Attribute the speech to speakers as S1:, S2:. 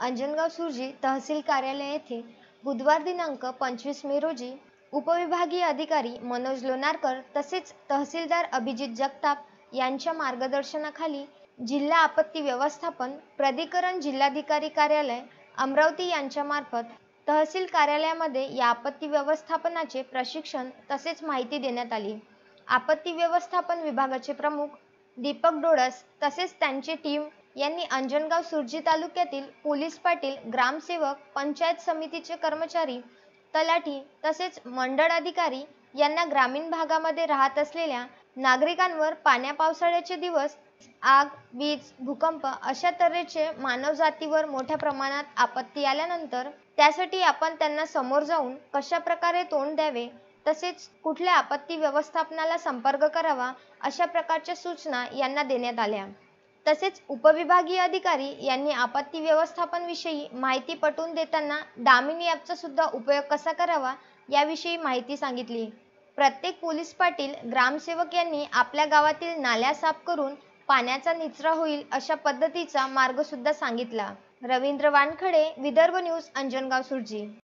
S1: अंजनगाव सुर्जी तहसील कार्यालय येथे बुधवार दिनांक 25 मे रोजी उपविभागीय अधिकारी मनोज लोणारकर तसेच तहसीलदार अभिजित जगताप यांच्या मार्गदर्शनाखाली जिल्हा आपत्ती व्यवस्थापन प्राधिकरण जिल्हाधिकारी कार्यालय अमरावती यांच्यामार्फत तहसील कार्यालयामध्ये या आपत्ती व्यवस्थापनाचे प्रशिक्षण तसेच माहिती देण्यात आली। आपत्ती व्यवस्थापन विभागाचे प्रमुख दीपक डोळस तसेच त्यांची टीम यांनी अंजनगाव सुर्जी तालुक्यातील पोलीस पाटील, ग्रामसेवक, पंचायत समितीचे कर्मचारी, तलाठी तसेच मंडळ अधिकारी यांना ग्रामीण भागामध्ये राहत असलेल्या नागरिकांवर पावसाळ्याचे दिवस आग, वीज, भूकंप अशा तऱ्हेचे मानवजातीवर मोठ्या प्रमाणात आपत्ती आल्यानंतर त्यासाठी आपण त्यांना समोर जाऊन कशा प्रकारे तोंड द्यावे तसेच कुठल्या आपत्ती व्यवस्थापनाला संपर्क करावा अशा प्रकारच्या सूचना यांना देण्यात आल्या। तसेच उपविभागीय अधिकारी यांनी आपत्ती व्यवस्थापन विषयी माहिती पटवून देताना दामिनी ॲपचा सुद्धा उपयोग कसा करावा याविषयी माहिती सांगितली। प्रत्येक पोलीस पाटील, ग्रामसेवक यांनी आपल्या गावातील नाल्या साफ करून पाण्याचा निचरा होईल अशा पद्धतीचा मार्ग सुद्धा सांगितला। रवींद्र वानखडे, विदर्भ न्यूज, अंजनगाव सुर्जी।